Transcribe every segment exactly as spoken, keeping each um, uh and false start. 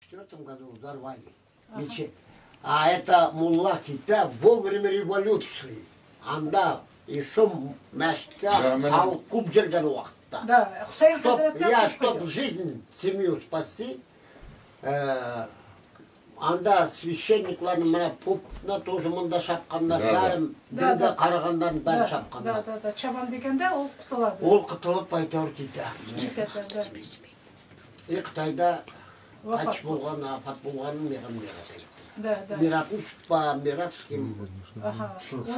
четвёртом году взорвали мечеть. А это мулла Кита во время революции. Анда еще мәшітке халық көп жүрген уақытта. Да, Хусейн Хазреттен Я, чтобы жизнь, семью спасти, анда священникларны мына попна тоже мында шапқандар, бәрін дінге қарағандарын бәрін шапқандар. Да, да, да. Чабан дегенде ол құтылады. Ол құтылып байтауыр дейді. И Қытайда қайтыс болған, апат болғанын маған мерат. Да, да. Миратын по миратским. Ага.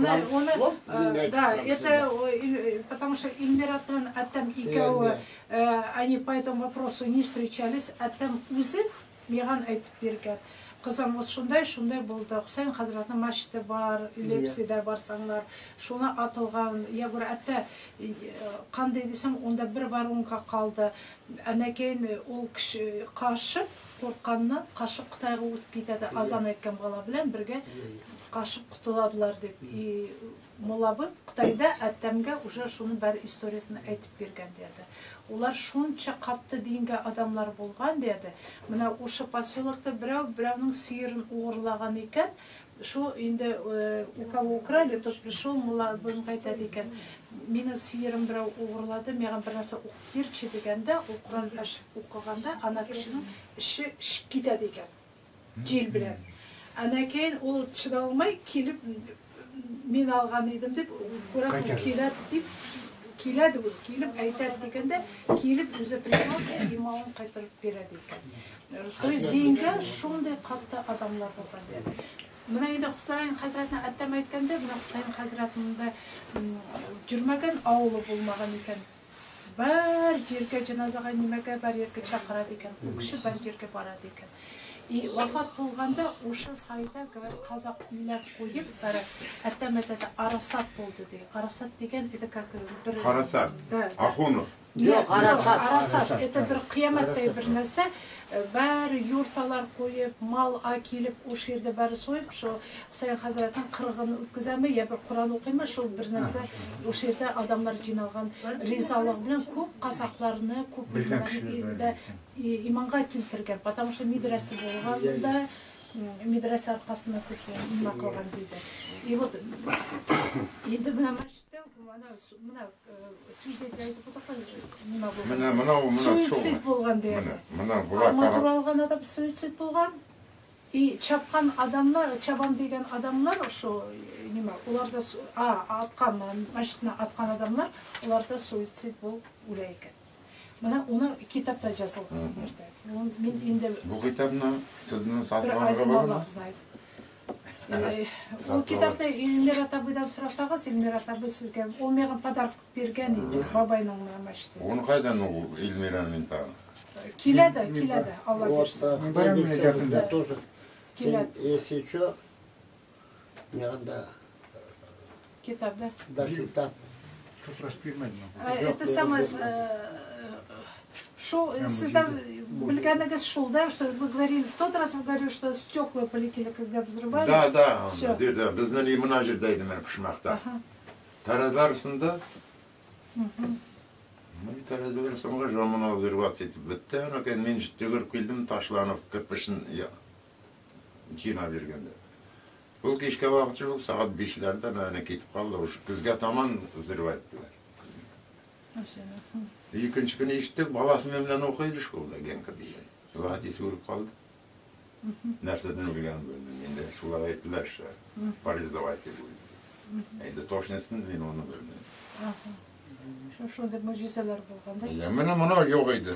Да, это потому что Ильмират белән Аттам икәү, они по этому вопросу не встречались. Аттам үзе миган әйтеп биргән. Кызым, вот шундай, шундай булды. Хусейн хәзрәтнең мәчете бар, Лепсида барсаңнар, шуны атылган. Я говорю, әтә кандай дисәм, онда бер воронка калды. Әнәкәйн ул кеше кашып, куркканнан кашып Кытайга үтеп китәде. Азан әйткән бала белән бергә кашып кутыладылар дип. И Мулабы Кытайда Әттәмгә уже шуның бер историясын әйтеп биргән диде. Улар шунча катты дингә адамлар булган диде. Менә ушы поселокта берәү берәүнең сыерын угырлаган икән. Шу инде у кого украли, тот пришел, Мулабын әйтә икән. Мине сыерым берәү угырлады, миңа бер нәрсә укып бирче дигәндә, ул Кур'ан укыганда ана кешенең эше шип китә дигән. Җил белән. Әнәкәйн ул чыда алмай килеп мин алган идем дип, күрәсең киләт дип, киләде ул, килеп әйтәд дигәндә, килеп үзе пришлося, имамын кайтарып бирә дигән. То есть дингә шундый катты адамлар булган диде. Менә инде Хусейн хәзрәтне Әттәм әйткәндә, менә Хусейн хәзрәтнең җөрмәгән авылы булмаган икән. Бер җиргә җеназага нимәгә бер җиргә чакыра икән. Ул кеше бер җиргә бара икән. И вафат булганда ушы сайда казак үйләр куеп, бер Әттәм әйтә, Арасат булды ди. Арасат дигән это как бер Арасат. Ахунов. Yok, Arasat. Arasat. Это bir kıyamattay bir нәрсә. Бәр юрталар қойып, мал акиліп, о жерде бәрі сойып, шо Хусейн хәзрәтнең кырыгын үткәзәме, я бер Кур'ан укыймы, шул бер нәрсә, о жерде адамлар җыйналган ризалык белән күп казакларны, күп белгән иманга килтергән, потому что медресе булганда, медресе аркасында күп иман кылган диде. И вот инде менә мәчеттә, менә свидетель әйтеп утырган, менә менә суицид булган диде. Менә булар Матуралган адам суицид булган. И чапкан адамлар, чабан дигән адамлар, ошо нима, уларда а аткан, мәчетне аткан адамлар, уларда суицид бул үлә икән. Менә уны китапта жазылган бердә. Мин инде бу китапны сезнең сатып алганга Ул китапта Илмират абыйдан сорасагыз, Илмират абый сезгә ул миңа подарок биргән иде, бабайның мәчете. Уны кайдан ул Илмираны тагы? Киләде, киләде, Алла бирсен. Барамын якында тоже. Если что, миңа китап, да? Да, китап. Тут распирмәдем. Это самое Шо, всегда блиганагас шел, да, что вы говорили, в тот раз вы говорили, что стекла полетели, когда взрывали. Да, да, да, да, безнен имена жердейді мен пішмақта. Таразарысында, мен таразылар соңға жамына взрываться етіп бітті, анакен мен жүтті көріп келдім, ташланып кірпішін жина бергенде. Бұл кешке вақыт жоқ, сағат бешлерді мәне кетіп қалды, күзге таман взрывайттылар. Екінші күні ештік, баласымен білен оқиды школда, генкі дейін. Шула әтесі өліп қалды. Нәрседен өлген бөлдім. Енді шула әйттілер ше, Паризда әйтіп өлді. Енді тошнесын мен оны бөлдім. Шонда мөжизелер болғанда? Мына мына жоқ еді.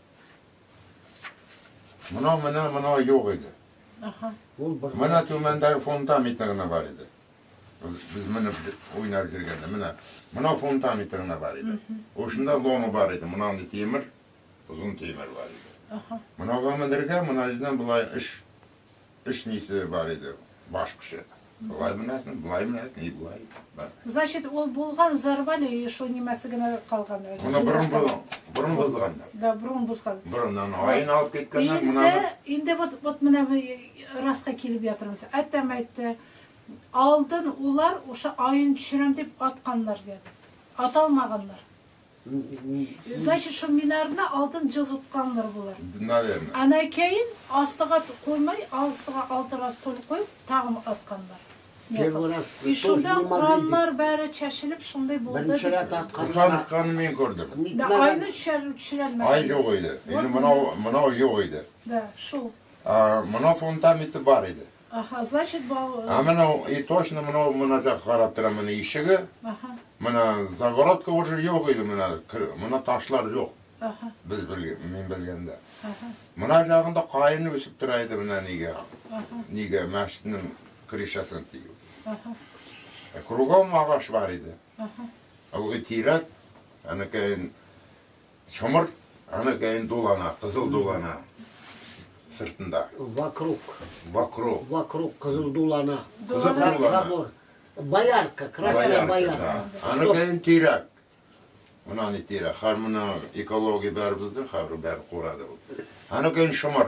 Мына мына мына жоқ еді. Мына төмендегі фонтамитігіне бар еді. Biz mını oynar zirgende, mına fontamitine var idi. Oşunda lonu var idi, mına temir, uzun temir var idi. Mına gamınırga, mına yüzden bulay iş, iş nisi var idi, baş kışı. Bulay mınasın, bulay mınasın, iyi bulay. Значит, ол болған зарвали, и шо немесі гіне қалған? Мына бұрын бұзғандар. Да, бұрын бұзған. Бұрыннан айын алып кеткенler, мына... Инде вот мына расқа келіп ятырмыз. Әттәм әйтті, алдын улар o'sha ayın düşürəm deb atqanlar dedi. Atalmağanlar. Значит, что минарына алтын жылғытқанлар болар. Наверное. Ана кейін астыға қоймай, астыға алты раз толып қойып, тағым атқандар. И шунда құранлар бәрі чәшіліп, шундай болды. Құран атқаны мен көрдім. Айны түшірелмеді. Ай жоқ еді. Енді мынау жоқ еді. Да, шул. Мынау фундаменті бар еді. Аха, значит, А мынау, и точно мынау мына жаққа қарап тұра мына ішігі. Мына загородка уже жоқ еді, мына ташлар жоқ. Біз мен білгенде. Мына жағында қайын өсіп тұрайды мына неге. Неге мәшітінің крышасын тиіп. Кругом ағаш бар еді. Ылғи тирек, ана кейін шымыр, ана кейін дулана, қызыл дулана сыртында. Вокруг. Вокруг. Вокруг қызыл дулана. Қызыл дулана. Боярка, красная боярка. Ана кейін тирек. Мынаны тирек. Хар мына экология бәрі біздің, хар бәрі қорады. Ана кейін шымыр.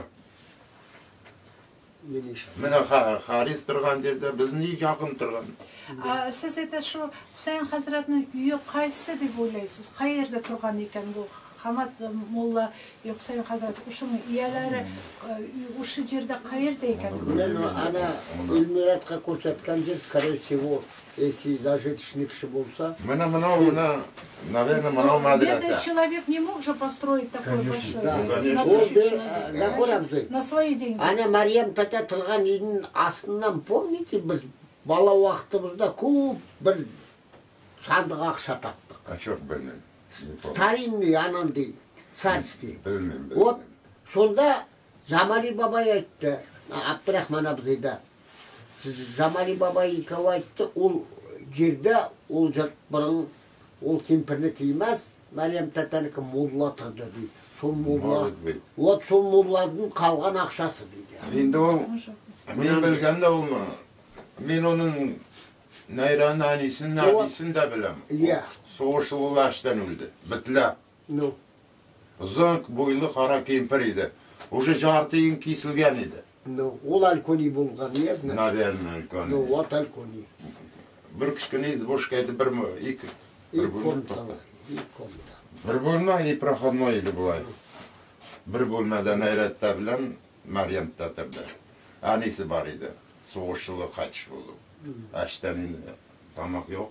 Мына Харис тұрған жерде біздің үй жақын тұрған. Сіз это шо Хусейн Хазіретінің үйі қайсы деп ойлайсыз? Қай жерде тұрған екен бұл? Хамат молла Хусейн Хазірет ұшының иелері ұшы жерде қай жерде екен? Мен ана Эльмиратқа көрсеткен жер, скорее всего, если зажиточный кіші болса. Мына мынау, мына, наверное, мынау мадраса. Бедный человек не мог же построить такой большой. На свои деньги. Ана Мариям тата тұрған үйдің астынан, помните, біз бала уақытымызда көп бір сандық ақша таптық. А жоқ білмеймін. Старинный анандай, царский. Білмеймін. Вот, сонда Жамали бабай айтты, Абдрахман абзайда. Жамали бабай екеуі айтты, ол жерде, ол жұрт бұрын, ол кемпірні тимес, Мариям татанікі молла тұрды дейді. Сол молла, вот сол молладың қалған ақшасы дейді. Енді ол, мен білгенде ол, мен оның найран әнесін, әдесін де білем. Соғыш ол аштан өлді, бітіліп. Ұзын бойлы қара кемпір еді. Уже жартыйын кесілген еді. Ол Алькони болған, е? Наверное, Алькони. Ну, вот Алькони. Бір кішкіне избушка еді, бір екі. Бір комната. Бір бөлме и проходной еді бұлай. Бір бөлмеде найратта білен Мариям татырды. Әнесі бар еді. Соғыш жылы қайтыш болды. Аштан енді тамақ жоқ.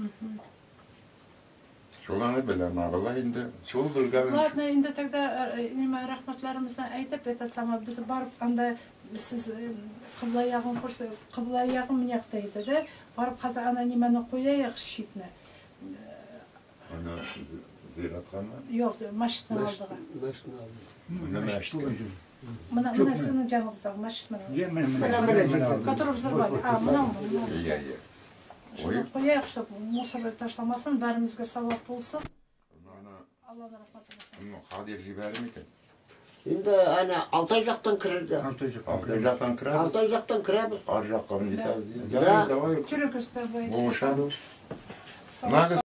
Шоланы білем, ағыла енді. Шол білген. Ладно, енді тогда рахматларымыздан айтып, этот самый біз барып, анда сіз қыбла яғын көрсе, қыбла яғын міняқтайды, да? Барып қазір ана немені қояйық шетіне. Ана зиратқаны? Жоқ, машиттың алдыға. Машиттың алдыға. Мына машиттың. Мына сінің жаныңыздағы машит мына. Который взорвали. А, мына мына. Иә, иә. Шunu қояйық, чтобы мусор ташламасын, бәрімізге сауап болсын. Аллаға рахмат болсын. Қадир жібәрі ме екен? Енді ана Алтай жақтан кірді. Алтай жақтан кірді? Алтай жақтан кірді. Ар жаққа міне тәуді. Жүрек үстер бойы. Болышан.